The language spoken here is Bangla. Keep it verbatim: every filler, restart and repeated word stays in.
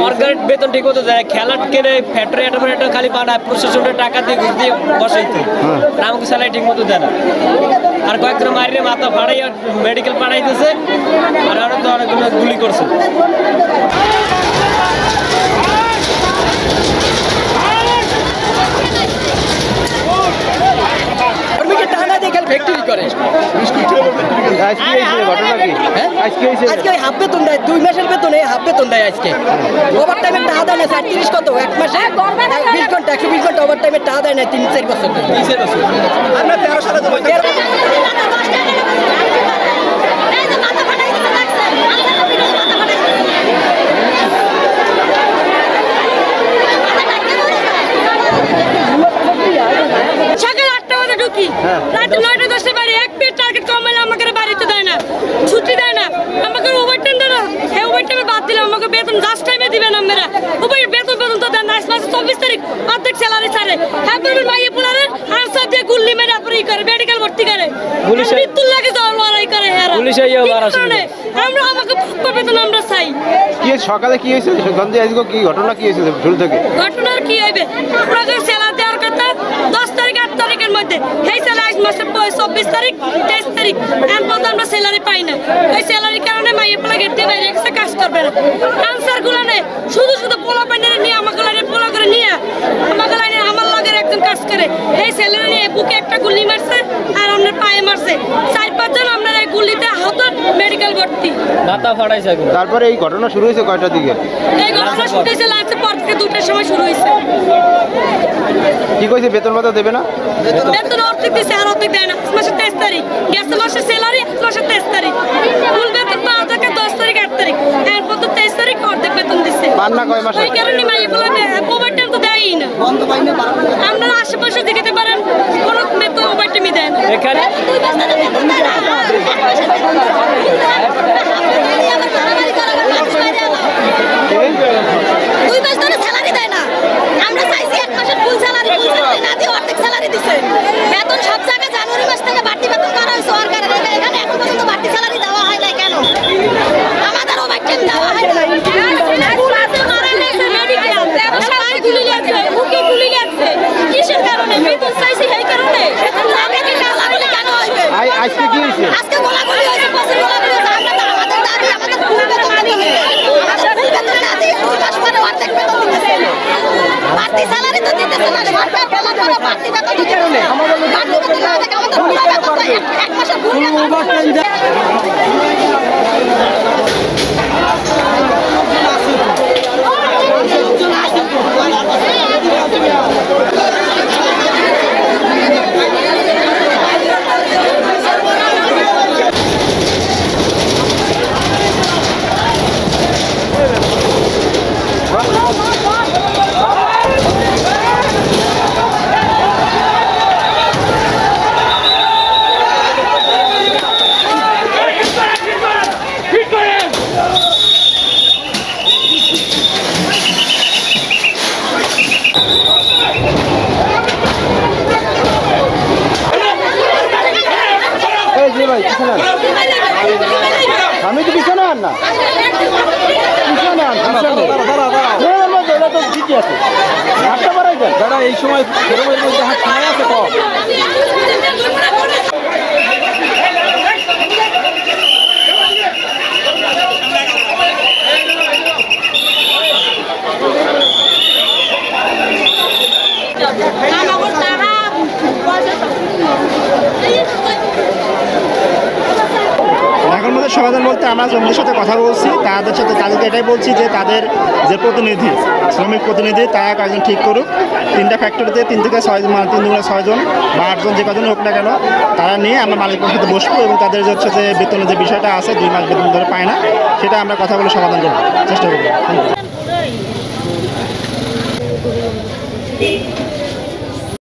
সরকার বেতন ঠিক মতো দেয়, খেলার কেনে ফ্যাক্টরি একটা ফ্যাক্টরি খালি পাঠায়, প্রশাসনের টাকা দিয়ে ঘুষ দিয়ে বসাইতে, আমাকে স্যালারি ঠিক মতো দেয় না। আর কয়েকজন মারিয়ে মাথা ফাড়াই মেডিকেল পাঠাইতেছে, আর আরো তো অনেকগুলো গুলি করছে। হাফ বেতন দেয়, দুই মাসের বেতনে হাফ বেতন দেয় আজকে। ওভার টাইমের টাকা দেয় না, সাঁত্রিশ কত এক মাসে বিশ ঘন্টা একশো বিশ ঘন্টা ওভার টাইমের টাকা দেয় না তিন চার বছর আমরা তেরো সালে সকাল আটটা বাজে ঢুকি, রাতে নয়টা দশটা বাড়ি, এক মিনিট টার্গেট কম হলে আমাকে বাড়িতে দেয় না, ছুটি দেয় না, আমাকে ওভার টাইম দেয় না। হ্যাঁ ওভার টাইমে বাদ দিলে আমাকে বেতন জাস্ট টাইমে দিবেন আপনারা, ওভার বেতন বেতন তো দেন না। মাসে চব্বিশ তারিখ অর্ধেক স্যালারি ছাড়ে, হ্যাঁ বলবেন মাইয়ে পোলারে আনসার দিয়ে গুল্লি মেরে আপনি করে মেডিকেল ভর্তি করে, মৃত্যুর লাগে যাওয়ার লড়াই করে। আমরা আমাকে বেতন আমরা চাই। কি সকালে কি হয়েছে গন্ধে আজকে কি ঘটনা কি হয়েছে শুরু থেকে? ঘটনার কি হইবে, আপনাকে স্যালারি দেওয়ার কথা দশ তারিখ আট তারিখের মধ্যে, সেই স্যালারি আজ মাসের চব্বিশ তারিখ তেইশ তারিখ এখন পর্যন্ত আমরা স্যালারি পাই না। এই স্যালারির কারণে মাইয়ে পোলা গেট দিয়ে বাইরে এসে কাজ করবে না। আনসার গুলো নেই, শুধু শুধু পোলা পাইনারে নিয়ে আমাকে লাইনে পোলা করে নিয়ে আমাকে লাইনে আমার লগের একজন কাজ করে, এই স্যালারি নিয়ে বুকে একটা গুলি মারছে আর আপনার পায়ে মারছে, চার পাঁচজন আপনার এই গুলিতে আহত, মেডিকেল ভর্তি। তারপরে এই ঘটনা শুরু হয়েছে কয়টার দিকে? এই ঘটনা শুরু হয়েছে লাস্টের পর থেকে দুটার সময় শুরু হয়েছে। কি কইছে বেতন ভাতা দেবে না? বেতন অর্ধেক দিচ্ছে আর অর্ধেক দেয় না। মাসের তেইশ তারিখ গেছে, মাসের স্যালারি মাসের তেইশ তারিখ, মূল বেতন পাওয়া থাকে দশ তারিখ আট তারিখ, এরপর তো তেইশ তারিখ অর্ধেক বেতন দিচ্ছে। পান্না কয় মাসে? ওই কারণে মাইগুলো ওভার টাইম তো দেয়ই না। আপনারা আশেপাশে দেখাতে পারেন কোনো বেতন ওভার টাইমই দেয় না। এখানে দুই মাস ধরে স্যালারি দেয় না। আমরা চাইছি এক মাসের ফুল স্যালারি, ফুল স্যালারি না দিয়ে অর্ধেক স্যালারি দিচ্ছে। বেতন সব জায়গায় জানুয়ারি মাস থেকে বাড়তি বেতন করা হয়েছে সরকারের, এখানে এখন পর্যন্ত বাড়তি স্যালারি দেওয়া হয় না কেন? আমাদের ওভার টাইম দেওয়া হয় না। কিসের কারণে বেতন চাইছি সেই কারণে? আজকে কি হয়েছে? আজকে গোলাগুলি হয়েছে, পথে গোলাগুলি হয়েছে। আমরা আমাদের দাবি আমাদের ফুল বেতন দিতে হবে। আমাদের ফুল বেতন না দিয়ে দুই মাস পরে অর্ধেক বেতন দিতেছে। বাড়তি স্যালারি তো দিতেছে না সরকার, বলা করে বাড়তি বেতন দিতে হবে। বাড়তি বেতন না থেকে আমাদের ফুল বেতন দেয়, এক মাসে ফুল বেতন। আমি তো পিছনে আন না, পিছনে আন ঠিকই আছে। হাতটা বাড়াই দেন দাদা, এই সময় হাত ছাড়াই আছে কম। এখন মধ্যে সমাধান বলতে আমরা শ্রমিকদের সাথে কথা বলছি, তাদের সাথে তাদেরকে এটাই বলছি যে তাদের যে প্রতিনিধি শ্রমিক প্রতিনিধি তারা একজন ঠিক করুক, তিনটা ফ্যাক্টরিতে তিন থেকে ছয় মানে তিন থেকে ছয়জন বা আটজন যে কজন হোক না কেন তারা নিয়ে আমরা মালিকের সাথে বসবো এবং তাদের যে হচ্ছে যে বেতনের যে বিষয়টা আছে দুই মাস বেতন ধরে পায় না সেটা আমরা কথা বলে সমাধান করবো, চেষ্টা করবো।